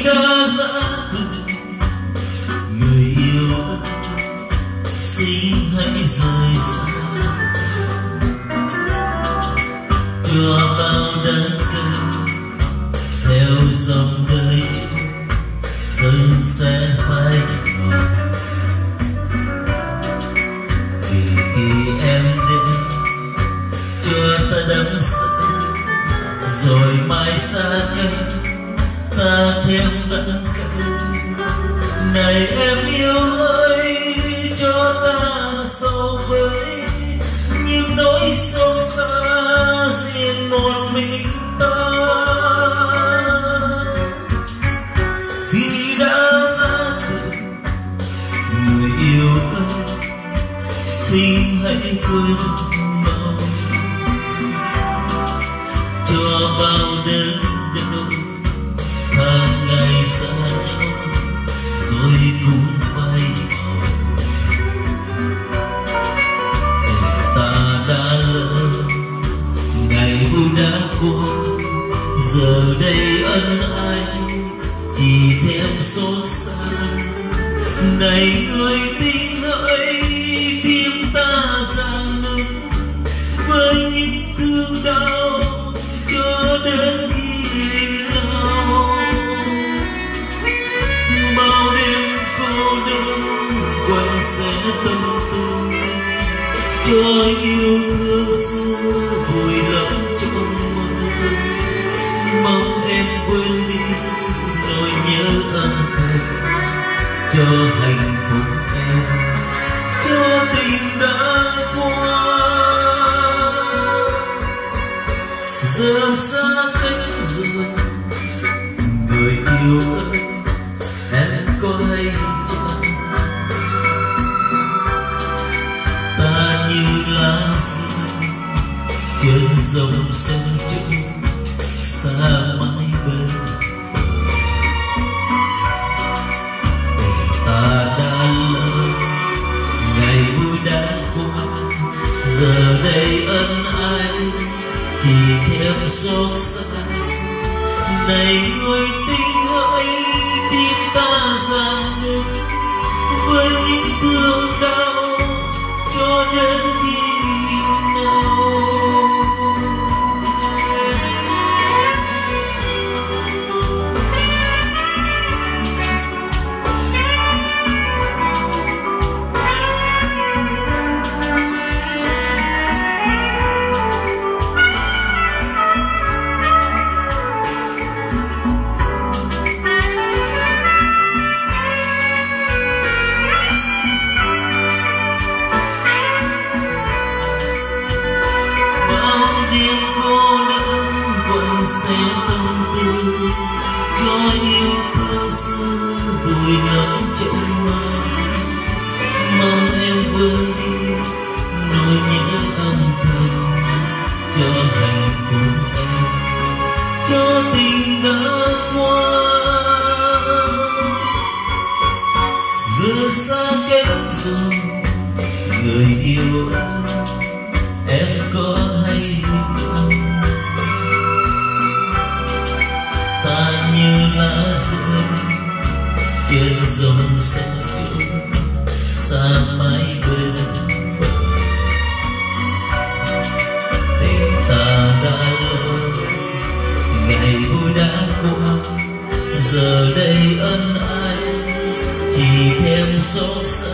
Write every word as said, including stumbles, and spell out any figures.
đã ra từ người yêu ơi, xin hãy rời xa cho bao đắng cay theo dòng đời dần sẽ phai màu. Vì khi em đến cho ta đắm say rồi mai xa cách ta thêm đắng cay. Này em yêu ơi, cho ta sâu với những nỗi sâu xa riêng một mình ta. Khi đã ra từ người yêu ơi, xin hãy quên mau cho bao đớn đau tháng ngày xa nhau rồi cũng phai màu. Ta đã lỡ ngày vui đã qua, giờ đây ân ái chỉ thêm xót xa. Này người tin hỡi, tim ta giang nứt với những thương đau cho đến khi nào. Bao đêm cô đơn quanh sẽ tâm tư cho yêu thương xưa vùi lấp trong mơ. Mong em quên đi nỗi nhớ âm thầm cho hạnh phúc em, cho tình đã qua. Giờ xa cách rồi người yêu ơi, em có hay chăng ta như lá rơi trên dòng sông trôi xa mãi bên. Ta đã lỡ ngày vui đã qua, giờ đây ân ái chỉ thêm xót xa. Này người tình hỡi, tim ta giang nứt với những thương đau cho đến khi nào. Cho yêu thương xưa vùi lấp trong mơ. Mong em quên đi nỗi nhớ âm thầm cho hạnh phúc em, cho tình đã qua. Giờ xa cách rồi người yêu ơi, em có hay không? Ta như lá rơi trên dòng sông trôi xa mãi bên. Tình ta đã lỡ ngày vui đã qua, giờ đây ân ái chỉ thêm xót xa.